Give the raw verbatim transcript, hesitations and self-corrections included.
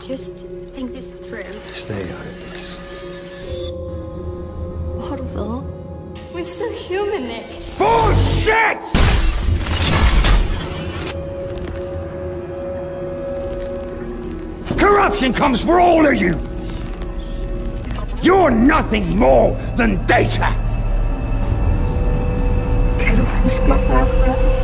Just think this through. Stay out of this. Orville, we're still human, Nick. Bullshit! Corruption comes for all of you! You're nothing more than data! Quero buscar